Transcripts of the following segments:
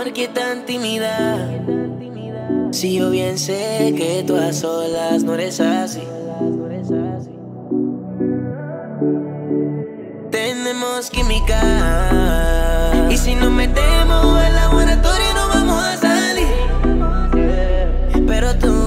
¿por qué tanta intimidad? Si yo bien sé que tú a solas no eres así. Tenemos química, y si nos metemos al laboratorio no vamos a salir. Pero tú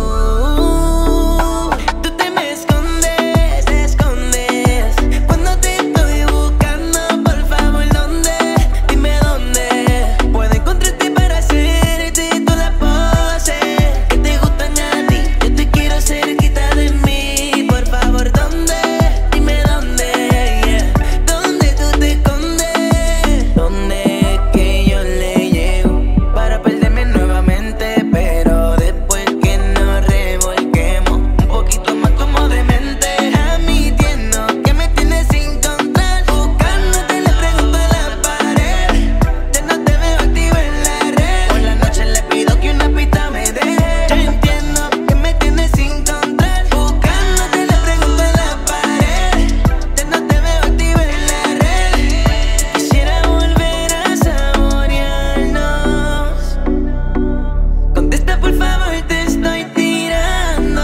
te me escondes, te escondes. Cuando te estoy buscando, por favor, ¿dónde? Dime dónde puedo encontrarte para hacerte todas las poses que te gustan a ti. Yo te quiero cerquita de mí, por favor, ¿dónde? Dime dónde, yeah. ¿Dónde tú te escondes? ¿Dónde es que yo le llego para perderme nuevamente? Pero después que nos revolquemos un poquito más como demente, admitiendo que me tienes sin control, buscándote le pregunto a la pared. Ya no te veo activo en la red, por la noche le pido que una pista me dé. Yo entiendo que me tienes sin control, buscándote le pregunto a la pared. Ya no te veo activo en la red. Quisiera volver a saborearnos. Contesta por favor, te estoy tirando.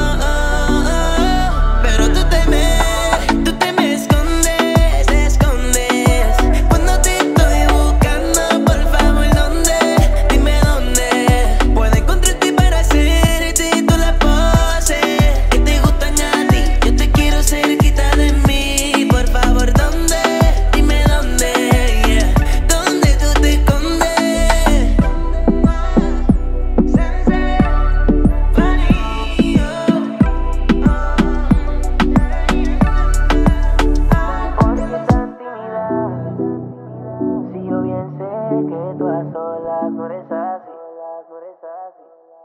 Pero tú te me escondes, te escondes. Cuando te estoy buscando, por favor, ¿dónde? Dime dónde puedo encontrarte para hacerte todas las poses que te gustan a ti. Yo te quiero cerquita de mí, por favor, ¿dónde? Dime dónde, yeah. ¿Dónde tú te escondes? Si yo bien sé que tú a solas no eres así.